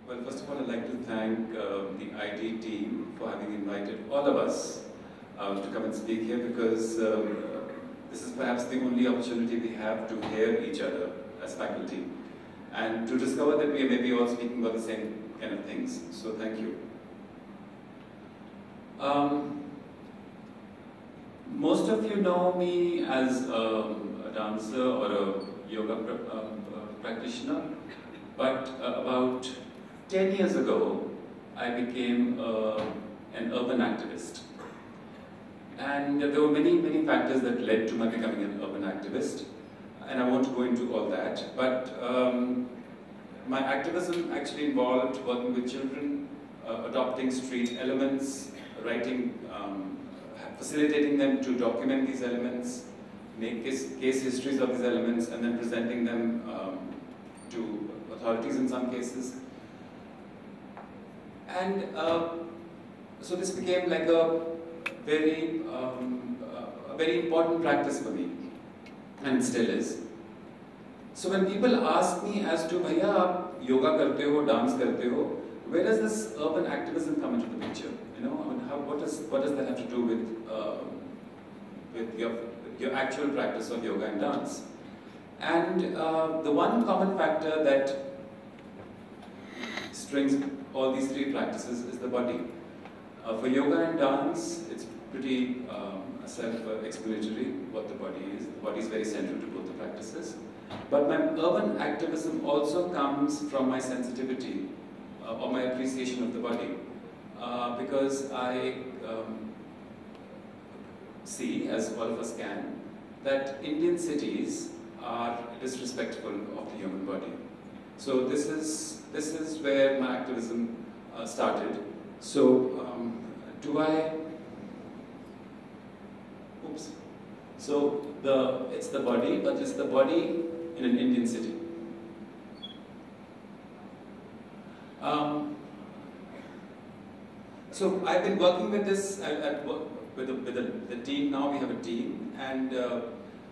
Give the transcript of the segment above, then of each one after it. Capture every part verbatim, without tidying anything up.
Well, first of all, I'd like to thank uh, the I T team for having invited all of us uh, to come and speak here, because um, this is perhaps the only opportunity we have to hear each other as faculty and to discover that we are maybe all speaking about the same kind of things. So thank you. Um, most of you know me as um, a dancer or a yoga pr uh, uh, practitioner, but uh, about ten years ago, I became uh, an urban activist. And there were many, many factors that led to my becoming an urban activist, and I won't go into all that, but um, my activism actually involved working with children, uh, adopting street elements, writing, um, facilitating them to document these elements, make case, case histories of these elements, and then presenting them um, to authorities in some cases. And uh, so this became like a very, um, uh, a very important practice for me, and it still is. So when people ask me as to, "Bhaiya, aap yoga karte ho, dance karte ho," where does this urban activism come into the picture? You know, I mean, how, what does what does that have to do with uh, with your your actual practice of yoga and dance? And uh, the one common factor that strings all these three practices is the body. Uh, for yoga and dance, it's pretty um, self-explanatory what the body is. The body is very central to both the practices. But my urban activism also comes from my sensitivity uh, or my appreciation of the body. Uh, because I um, see, as all of us can, that Indian cities are disrespectful of the human body. So this is, this is where my activism uh, started. So um, do I, oops. So the, it's the body, but it's the body in an Indian city. Um, so I've been working with this, I, I work with, the, with the, the team now, we have a team, and uh,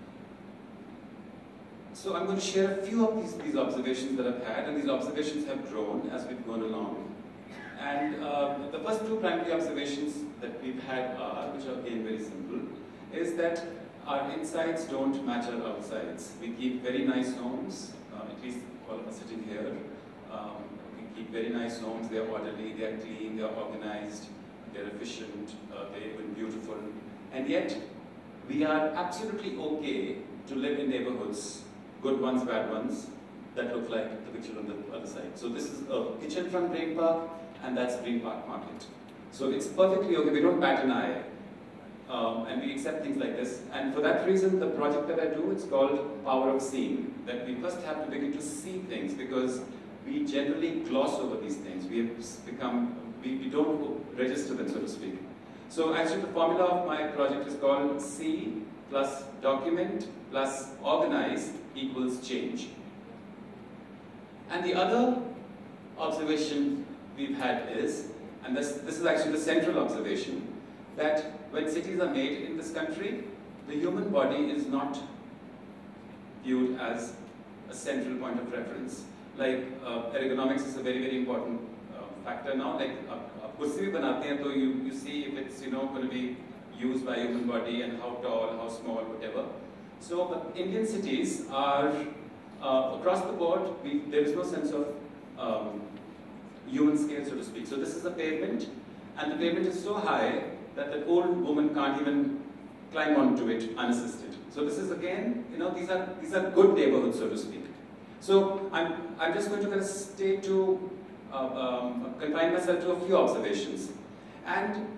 so I'm going to share a few of these, these observations that I've had, and these observations have grown as we've gone along. And uh, the first two primary observations that we've had are, which are again very simple, is that our insides don't match our outsides. We keep very nice homes, uh, at least all of us sitting here. Um, we keep very nice homes, they're orderly, they're clean, they're organized, they're efficient, uh, they're even beautiful. And yet, we are absolutely okay to live in neighborhoods, good ones, bad ones, that look like the picture on the other side. So this is a kitchen front Green Park, and that's Green Park Market. So it's perfectly okay, we don't bat an eye, um, and we accept things like this. And for that reason, the project that I do, it's called Power of Seeing, that we first have to begin to see things, because we generally gloss over these things. We have become, we, we don't register them, so to speak. So actually the formula of my project is called see plus document plus organize equals change. And the other observation we've had is, and this, this is actually the central observation, that when cities are made in this country, the human body is not viewed as a central point of reference. Like uh, ergonomics is a very, very important uh, factor now. Like a kursi bhi banate hain, so you, you see if it's, you know, going to be used by human body and how tall, how small, whatever. So but Indian cities are, uh, across the board, we, there is no sense of um, human scale, so to speak. So this is a pavement, and the pavement is so high that the old woman can't even climb onto it unassisted. So this is again, you know, these are these are good neighborhoods, so to speak. So I'm I'm just going to kind of stay to uh, um, confine myself to a few observations, and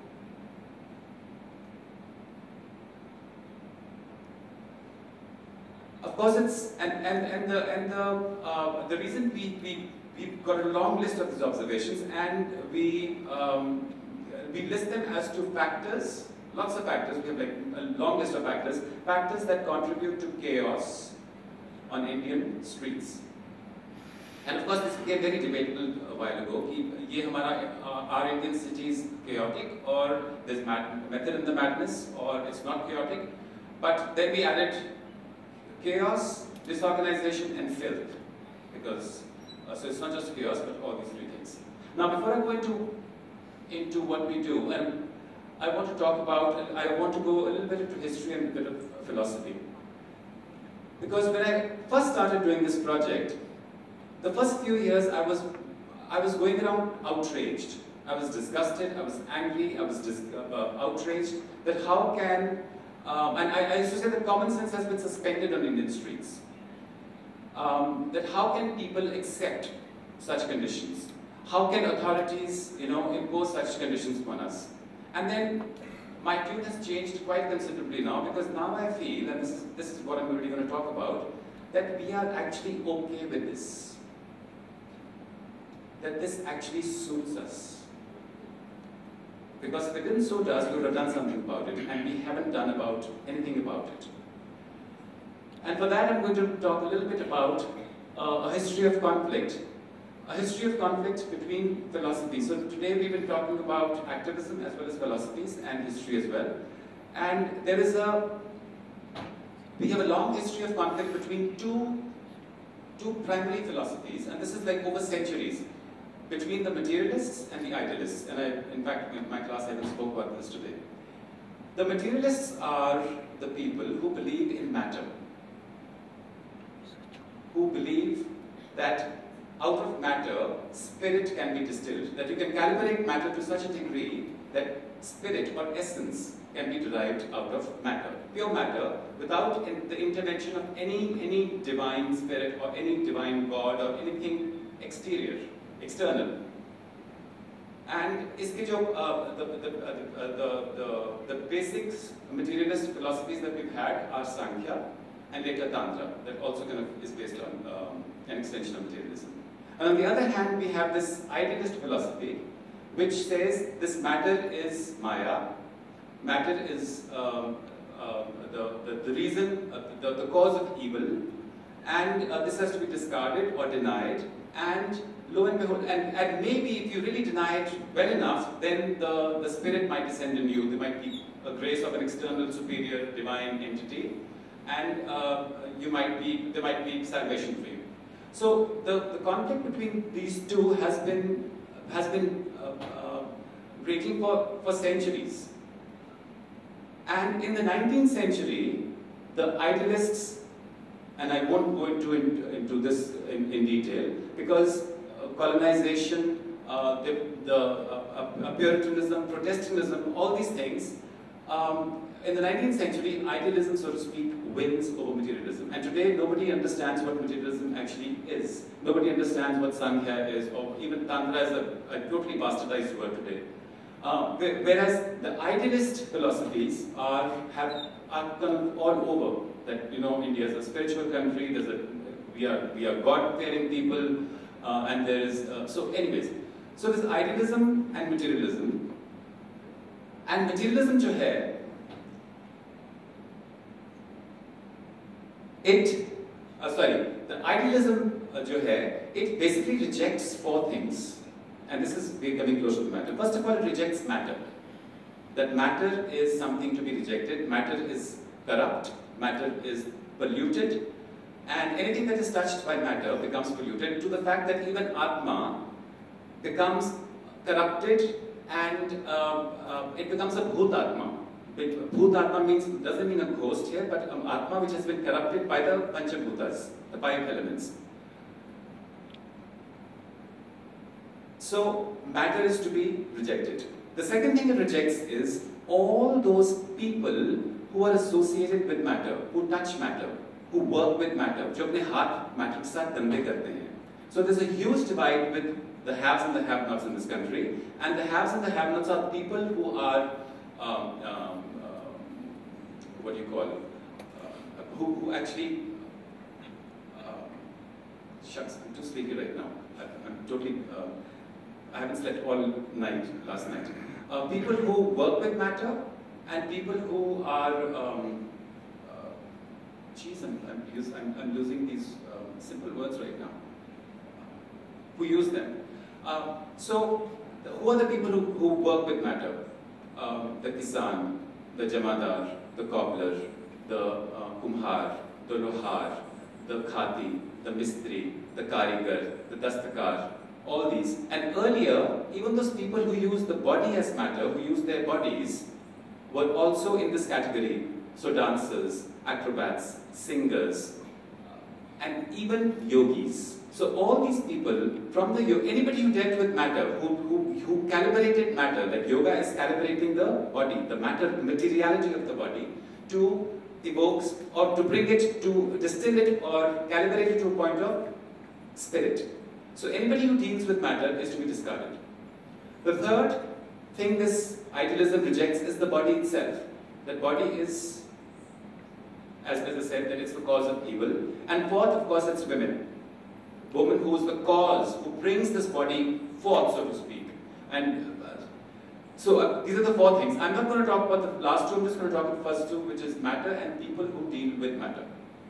of course it's and and and the and the uh, the reason we we we've got a long list of these observations, and we um, we list them as to factors, lots of factors. We have like a long list of factors, factors that contribute to chaos on Indian streets. And of course, this became very debatable a while ago. Ye hamara, uh, are Indian cities chaotic, or there's mad method in the madness, or it's not chaotic? But then we added chaos, disorganization, and filth, because Uh, so it's not just chaos, but all these three things. Now, before I go into, into what we do, and I want to talk about, I want to go a little bit into history and a bit of philosophy. Because when I first started doing this project, the first few years I was, I was going around outraged. I was disgusted, I was angry, I was dis uh, outraged that how can, um, and I, I used to say that common sense has been suspended on Indian streets. Um, that how can people accept such conditions? How can authorities, you know, impose such conditions upon us? And then my tune has changed quite considerably now, because now I feel, and this is, this is what I'm really going to talk about, that we are actually okay with this. That this actually suits us. Because if it didn't suit us, we would have done something about it, and we haven't done about anything about it. And for that, I'm going to talk a little bit about uh, a history of conflict. A history of conflict between philosophies. So today we've been talking about activism as well as philosophies and history as well. And there is a, we have a long history of conflict between two, two primary philosophies, and this is like over centuries, between the materialists and the idealists. And I, in fact, in my class I even spoke about this today. The materialists are the people who believe in matter, who believe that out of matter, spirit can be distilled. That you can calibrate matter to such a degree that spirit or essence can be derived out of matter. Pure matter, without in the intervention of any, any divine spirit or any divine God or anything exterior, external. And iske jo, uh, the, the, uh, the, the, the basic materialist philosophies that we've had are Sankhya and later Tantra, that also kind of is based on um, an extension of materialism. And on the other hand, we have this idealist philosophy, which says this matter is Maya, matter is um, uh, the, the, the reason, uh, the, the cause of evil, and uh, this has to be discarded or denied, and lo and behold, and, and maybe if you really deny it well enough, then the, the spirit might descend in you. There might be a grace of an external superior divine entity, and uh, you might be, there might be salvation for you. So the, the conflict between these two has been, has been uh, uh, raging for, for centuries. And in the nineteenth century, the idealists, and I won't go into, into this in, in detail, because uh, colonization, uh, the, the uh, uh, Puritanism, Protestantism, all these things, um, in the nineteenth century, idealism, so to speak, wins over materialism. And today, nobody understands what materialism actually is. Nobody understands what Sankhya is, or even Tantra is a, a totally bastardized word today. Uh, whereas the idealist philosophies are, have, are kind of all over. That, you know, India is a spiritual country, there's a, we are, we are God-fearing people, uh, and there is, uh, so anyways. So there's idealism and materialism. And materialism jo hai, it, uh, sorry, the idealism uh, jo hai, it basically rejects four things. And this is, we're coming closer to matter. First of all, it rejects matter. That matter is something to be rejected. Matter is corrupt. Matter is polluted. And anything that is touched by matter becomes polluted, to the fact that even Atma becomes corrupted, and uh, uh, it becomes a Bhutatma. Bhutatma means, doesn't mean a ghost here, but um, Atma which has been corrupted by the Panchabhutas, the five elements. So, matter is to be rejected. The second thing it rejects is all those people who are associated with matter, who touch matter, who work with matter, जो अपने हाथ matter के साथ गंदे करते हैं. So there's a huge divide with the haves and the have-nots in this country, and the haves and the have-nots are people who are, um, um, uh, what do you call it, uh, who, who actually, uh, shucks, I'm too sleepy right now. I, I'm totally, uh, I haven't slept all night, last night. Uh, people who work with matter, and people who are, um, uh, geez, I'm, I'm, use, I'm, I'm losing these um, simple words right now, who use them. Uh, so, the, who are the people who, who work with matter? Um, the Kisan, the Jamadar, the Cobbler, the uh, Kumhar, the Lohar, the Khadi, the Mistri, the karigar, the dastakar, all these. And earlier, even those people who use the body as matter, who use their bodies, were also in this category. So dancers, acrobats, singers, and even yogis. So all these people, from the anybody who dealt with matter, who, who, who calibrated matter, like yoga is calibrating the body, the matter, the materiality of the body, to evokes or to bring it, to distill it or calibrate it to a point of spirit. So anybody who deals with matter is to be discarded. The third thing this idealism rejects is the body itself. That body is, as, as I said, that it's the cause of evil. And fourth, of course, it's women. Woman who is the cause, who brings this body forth, so to speak. And uh, so uh, these are the four things. I'm not going to talk about the last two, I'm just going to talk about the first two, which is matter and people who deal with matter.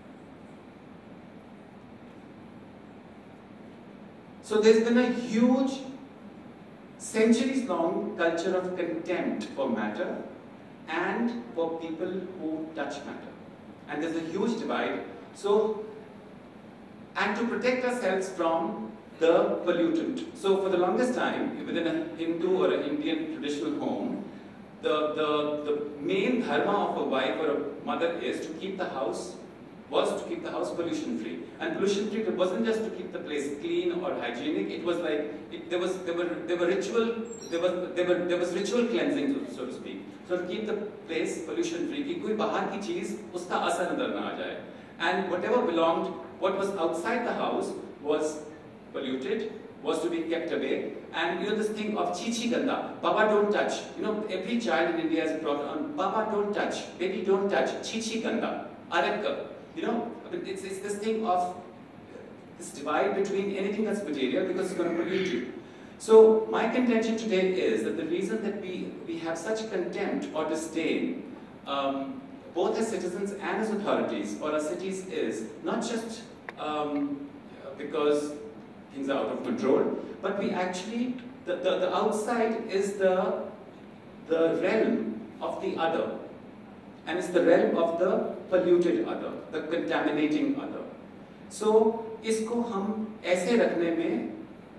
So there's been a huge, centuries-long culture of contempt for matter and for people who touch matter. And there's a huge divide. So, and to protect ourselves from the pollutant. So for the longest time, within a Hindu or an Indian traditional home, the, the, the main dharma of a wife or a mother is to keep the house, was to keep the house pollution free. And pollution free, it wasn't just to keep the place clean or hygienic, it was like, it, there was, there were, there were ritual, there was, there were, there was ritual cleansing, so, so to speak. So to keep the place pollution free, कि कोई बाहर की चीज उसका असर अंदर ना आ जाए. And whatever belonged, what was outside the house was polluted, was to be kept away. And you know this thing of chichi ganda, Baba don't touch. You know, every child in India is brought on, Baba don't touch, baby don't touch, chichi ganda, arekka. You know, it's, it's this thing of this divide between anything that's material because it's going to pollute you. So my contention today is that the reason that we, we have such contempt or disdain, um, both as citizens and as authorities for our cities, is not just um, because things are out of control, but we actually, the, the, the outside is the, the realm of the other. And it's the realm of the polluted other, the contaminating other. So, इसको हम ऐसे रखने में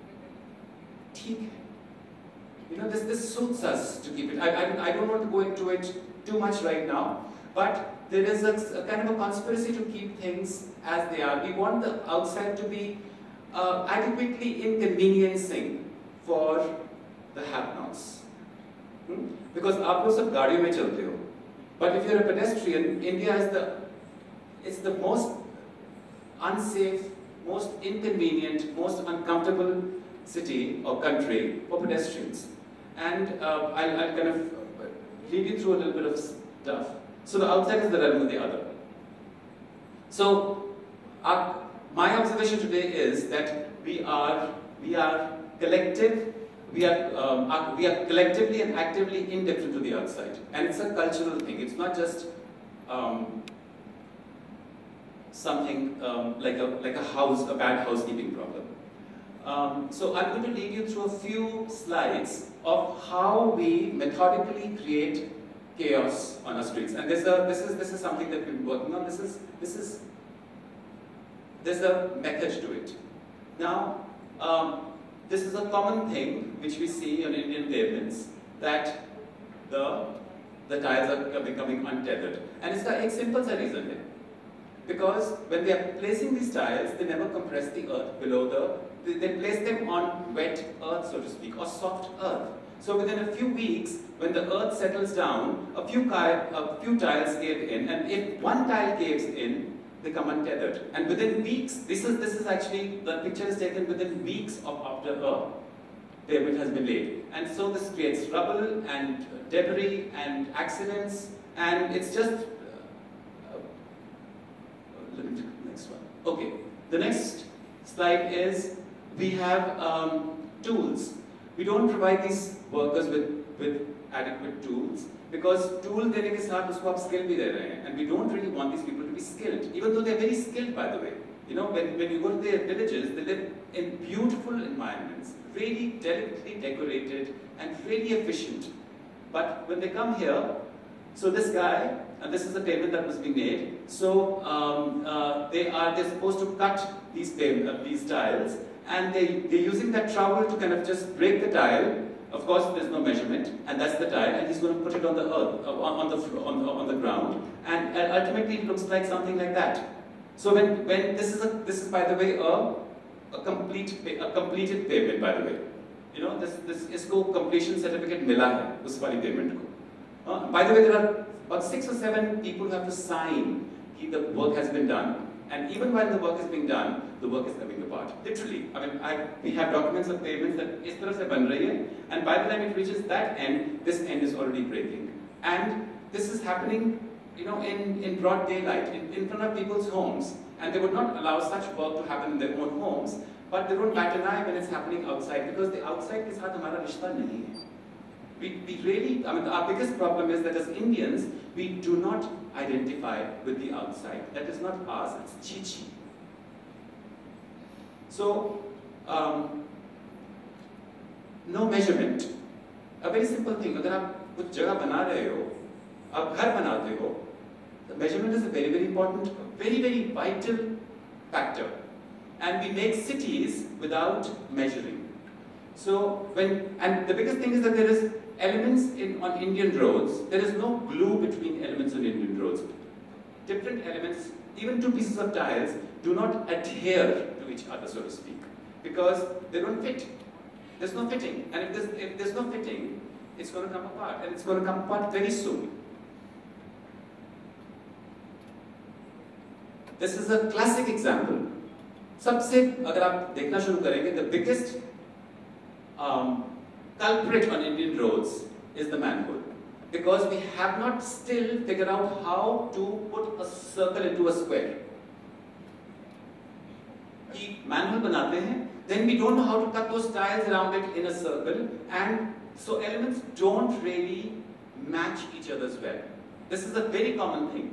ठीक है. You know, this, this suits us to keep it. I, I, I don't want to go into it too much right now, but there is a, a kind of a conspiracy to keep things as they are. We want the outside to be uh, adequately inconveniencing for the have-nots. Hmm? Because आप लोग सब गाड़ियों में चलते हो. But if you're a pedestrian, India is the, it's the most unsafe, most inconvenient, most uncomfortable city or country for pedestrians. And uh, I'll, I'll kind of lead you through a little bit of stuff. So the outside is the realm of the other. So our, my observation today is that we are, we are collective, We are, um, are, we are collectively and actively indifferent to the outside. And it's a cultural thing. It's not just um, something um, like, a, like a house, a bad housekeeping problem. Um, so I'm going to lead you through a few slides of how we methodically create chaos on our streets. And there's a, this, is, this is something that we've been working on. This is, this is, there's a method to it. Now, um, this is a common thing which we see on Indian pavements, that the, the tiles are becoming untethered. And it's a simple reason. Because when they are placing these tiles, they never compress the earth below the, they, they place them on wet earth, so to speak, or soft earth. So within a few weeks, when the earth settles down, a few, a few tiles cave in, and if one tile caves in, they come untethered. And within weeks, this is, this is actually, the picture is taken within weeks of after a pavement has been laid. And so this creates rubble and debris and accidents, and it's just, uh, uh, let me take the next one. Okay, the next slide is, we have um, tools. We don't provide these workers with, with adequate tools, because tool देने के साथ उसको आप skill भी दे रहे हैं, and we don't really want these people to be skilled, even though they're very skilled, by the way. You know, when, when you go to their villages, they live in beautiful environments, really delicately decorated and really efficient. But when they come here, so this guy, and this is the pavement that was being made. So um, uh, they are they're supposed to cut these pavement, uh, these tiles, and they they're using that trowel to kind of just break the tile. Of course, there's no measurement, and that's the tile, and he's going to put it on the earth, uh, on, on the on, on the ground, and, and ultimately it looks like something like that. So when when this is a this is by the way a a complete a completed pavement, by the way. You know, this this इसको completion certificate मिला है उस वाली pavement को. Uh, by the way, there are about six or seven people who have to sign that the work has been done, and even while the work is being done, the work is coming apart. Literally, I mean, I, we have documents of pavements that इस तरह से बन रही है, and by the time it reaches that end, this end is already breaking, and this is happening, you know, in in broad daylight, in, in front of people's homes, and they would not allow such work to happen in their own homes, but they don't bat an eye when it's happening outside, because the outside के साथ हमारा रिश्ता नहीं है. We, we really, I mean, our biggest problem is that as Indians, we do not identify with the outside. That is not ours, it's chi-chi. So, um, no measurement. A very simple thing, अगर आप कुछ जगह बना रहे हो, आप घर बनाते हो, the measurement is a very, very important, very, very vital factor. And we make cities without measuring. So when, and the biggest thing is that there is elements in, on Indian roads, there is no glue between elements on Indian roads. Different elements, even two pieces of tiles, do not adhere to each other, so to speak, because they don't fit. There's no fitting, and if there's, if there's no fitting, it's going to come apart, and it's going to come apart very soon. This is a classic example. सबसे अगर आप देखना शुरू करेंगे, the biggest um, culprit on Indian roads is the manhole, because we have not still figured out how to put a circle into a square. कि manhole बनाते हैं, then we don't know how to cut those tiles around it in a circle, and so elements don't really match each other's well. This is a very common thing.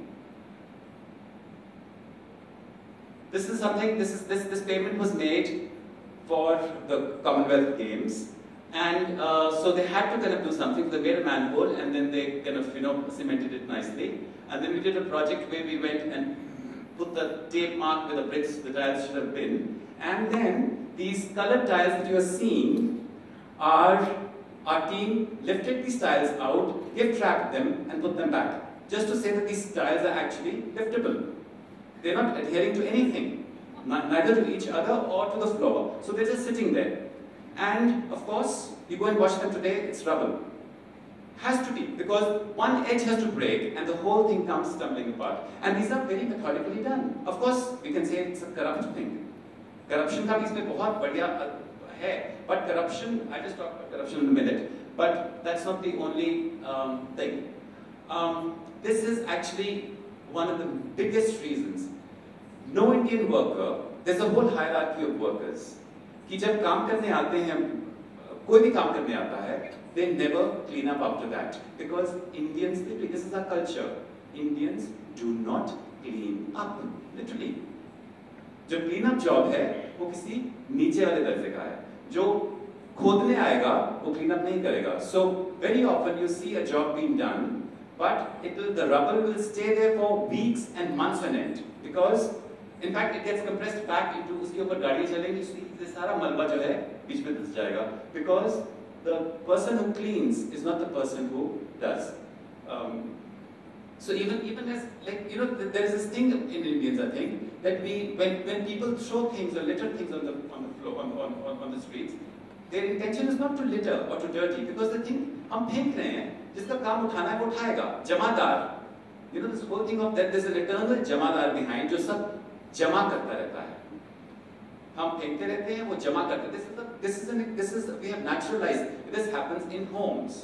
This is something, this is this this pavement was made for the Commonwealth Games, and uh, so they had to kind of do something. They made a manhole, and then they kind of, you know, cemented it nicely. And then we did a project where we went and put the tape mark where the bricks, the tiles should have been. And then these colored tiles that you are seeing are, our team lifted these tiles out, gift wrapped them, and put them back, just to say that these tiles are actually liftable. They're not adhering to anything, neither to each other or to the floor. So they're just sitting there. And of course, you go and wash them today, it's rubble. Has to be, because one edge has to break and the whole thing comes stumbling apart. And these are very methodically done. Of course, we can say it's a corrupt thing. Corruption का भी इसमें बहुत बढ़िया है. But corruption, I'll just talk about corruption in a minute. But that's not the only um, thing. Um, this is actually one of the biggest reasons. No Indian worker, there's a whole hierarchy of workers. कि जब काम करने आते हैं, कोई भी काम करने आता है, they never clean up after that, because Indians, literally, this is our culture. Indians do not clean up, literally. जो clean up job है, वो किसी नीचे वाले दर्जे का है. जो खोदने आएगा, वो clean up नहीं करेगा. So very often you see a job being done, but it will, the rubble will stay there for weeks and months on end, because in fact it gets compressed back into उसके ऊपर गाड़ी चलेंगी, ये सारा मलबा जो है बीच में धंस जाएगा, because the person who cleans is not the person who does. Um, so even even as, like, you know, there is this thing in Indians, I think, that we when when people throw things or litter things on the on the floor on on on the streets, their intention is not to litter or to dirty, because they think हम फेंक रहे हैं, जिसका काम उठाना है वो उठाएगा, जमादार. You know, this whole thing of that there's an eternal Jamadar behind जो सब जमा करता रहता है. हम फेंकते रहते हैं, वो जमा करते हैं. This is the, this is an, this is we have naturalized. This happens in homes.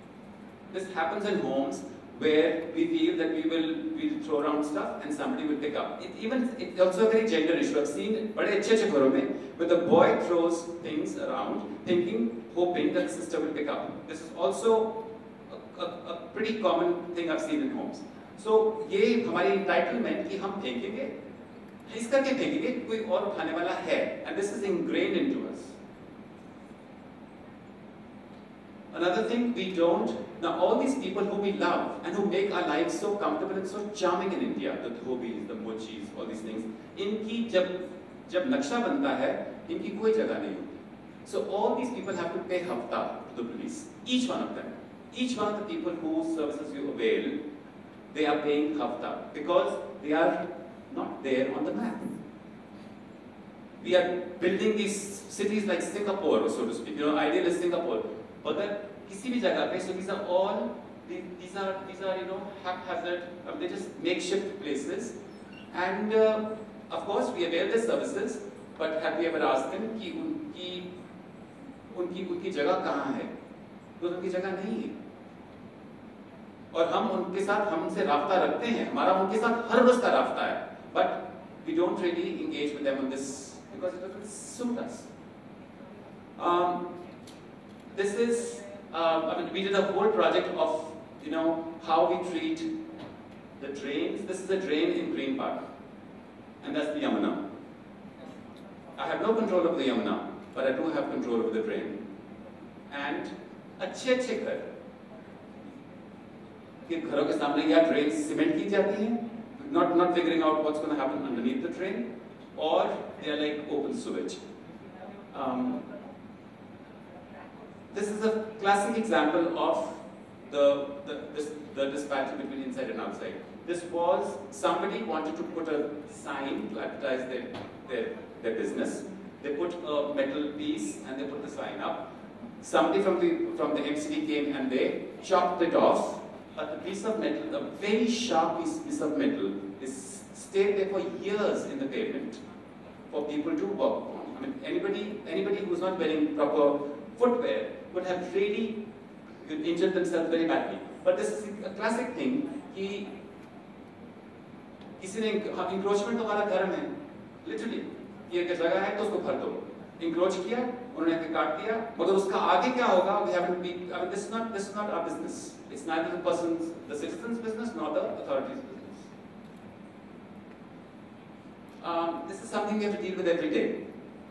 This happens in homes where we feel that we will we will throw around stuff and somebody will pick up. It even it's also a very gender issue. I've seen it बड़े अच्छे अच्छे घरों में where the boy throws things around, thinking, hoping that the sister will pick up. This is also a, a, a pretty common thing I've seen in homes. So ये हमारी entitlement कि हम फेंकेंगे, इसका क्या फेंकेंगे, कोई और उठाने वाला है, and this is ingrained into us. Another thing, we don't, now all these people who we love and who make our lives so comfortable and so charming in India, the dhobis, the mochis, all these things, inki jab, jab naksha banta hai, inki koi jagah nahi hoti. So all these people have to pay hafta to the police, each one of them. Each one of the people whose services you avail, they are paying hafta because they are not there on the map. We are building these cities like Singapore, so to speak, you know, ideal is Singapore. But kisi bhi jagah pe, so these are all, these are, these are, you know, haphazard, um, they're just makeshift places. And uh, of course, we avail their services, but have we ever asked them कि उनकी उनकी उनकी जगह कहाँ है? तो उनकी जगह नहीं है। और हम उनके साथ हम उनसे राब्ता रखते हैं, हमारा उनके साथ हर रोज का राब्ता है, but we don't really engage with them on this because it doesn't suit us. Um, this is, uh, I mean, we did a whole project of, you know, how we treat the drains. This is a drain in Green Park, and that's the Yamuna. I have no control over the Yamuna, but I do have control over the drain. And अच्छे अच्छे घर कि घरों के सामने या drain cement की जाती हैं, not not figuring out what's going to happen underneath the drain, or they are like open sewage. Um, this is a classic example of the the, this, the disparity between inside and outside. This was somebody wanted to put a sign to advertise their their their business. They put a metal piece and they put the sign up. Somebody from the from the M C D came and they chopped it off. But the piece of metal, a very sharp piece, piece of metal, is stayed there for years in the pavement for people to walk on. I mean, anybody anybody who's not wearing proper footwear would have really injured themselves very badly. But this is a classic thing कि किसी ने encroachment तो हमारा धर्म है, literally ये एक जगह है तो उसको भर दो. Encroach किया, उन्होंने काट दिया, मगर उसका आगे क्या होगा? We haven't been, I mean, this is not this is not our business. It's neither the person's, the citizen's business nor the authority's business. Um, this is something we have to deal with every day.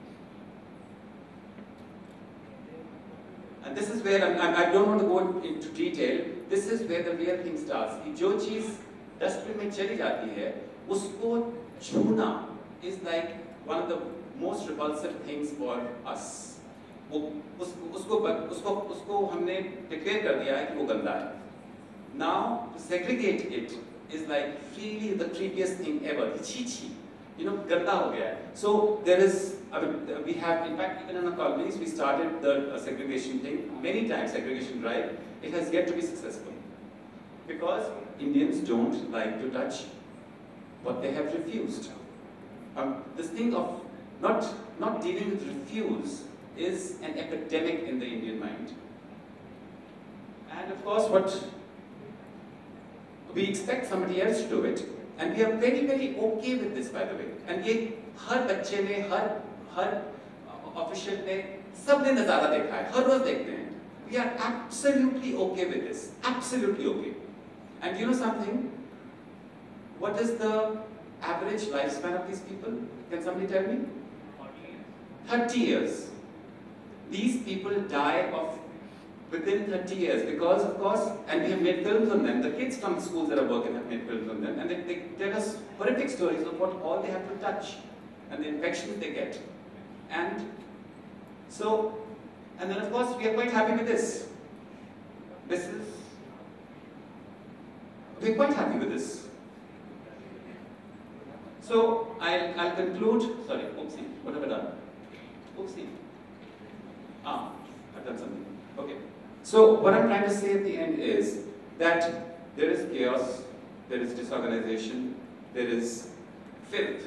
And this is where, I'm, I don't want to go into detail, this is where the real thing starts. कि जो चीज़ dustbin में चली जाती है, उसको छूना is like one of the most repulsive things for us. वो उस, उसको उसको उसको हमने declare कर दिया है कि वो गंदा है. Now to segregate it is like really the creepiest thing ever. छी छी, you know, गंदा हो गया है. So there is, I mean, we have, in fact, even in our colonies, we started the uh, segregation thing many times, segregation drive. It has yet to be successful because Indians don't like to touch what they have refused. Um, this thing of not not dealing with refuse is an epidemic in the Indian mind. And of course, what we expect somebody else to do it, and we are very, very okay with this, by the way. And ये हर बच्चे ने, हर हर official ने, सबने नज़ारा देखा है, हर रोज देखते हैं. We are absolutely okay with this, absolutely okay. And you know something? What is the average lifespan of these people? Can somebody tell me? thirty years. These people die of within thirty years because, of course, and we have made films on them. The kids from the schools that are working have made films on them, and they, they tell us horrific stories of what all they have to touch and the infections they get. And so, and then of course, we are quite happy with this. This is, we're quite happy with this. So, I'll, I'll conclude, sorry, oopsie, what have I done? Oopsie. Ah, I've done something. Okay. So what I'm trying to say at the end is that there is chaos, there is disorganization, there is filth.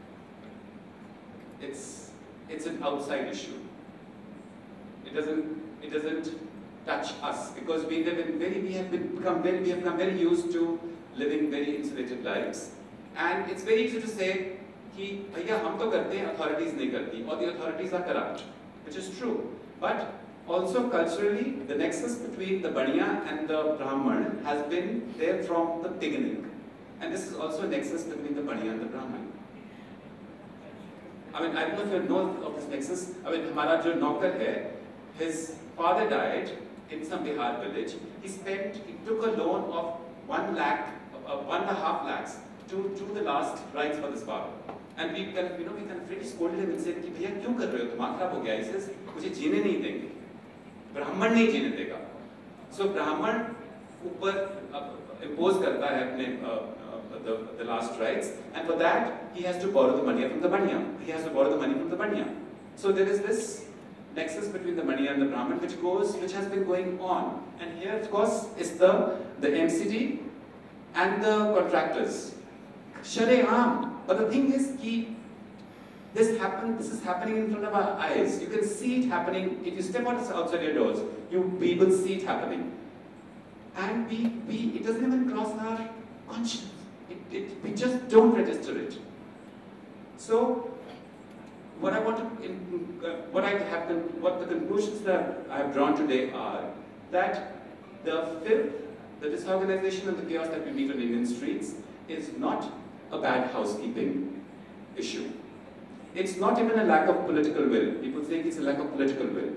It's it's an outside issue. It doesn't it doesn't touch us because we live in very we have been become very we have become very used to living very insulated lives, and it's very easy to say कि भैया हम तो करते हैं, authorities नहीं करती, or the authorities are corrupt, which is true. But also culturally, the nexus between the Baniya and the Brahman has been there from the beginning, and this is also a nexus between the Baniya and the Brahman. I mean, I don't know if you know of this nexus. I mean, हमारा जो नौकर है, his father died, in some Bihar village. He spent, he took a loan of one lakh, uh, one and a half lakhs to do the last rites for this barber. And we can, you know, we can really scolded him and said, कि भैया क्यों कर रहे हो? दिमाग खराब हो गया? He says, मुझे जीने नहीं देंगे. ब्राह्मण नहीं जीने देगा. So ब्राह्मण ऊपर impose करता है अपने the the last rites, and for that he has to borrow the money from the banya. He has to borrow the money from the banya. So there is this nexus between the Mani and the Brahman, which goes, which has been going on. And here, of course, is the, the M C D and the contractors. Shaream. But the thing is, he, this happen, this is happening in front of our eyes. You can see it happening. If you step outside your doors, you we will see it happening. And we, we, it doesn't even cross our conscience. It, it, we just don't register it. So, what I want to, in, uh, what I have, what the conclusions that I have drawn today are that the filth, the disorganization and the chaos that we meet on Indian streets is not a bad housekeeping issue. It's not even a lack of political will. People think it's a lack of political will.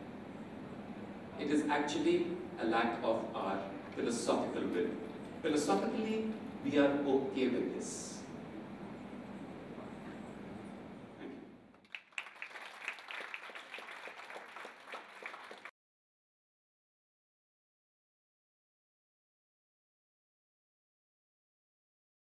It is actually a lack of our philosophical will. Philosophically, we are okay with this.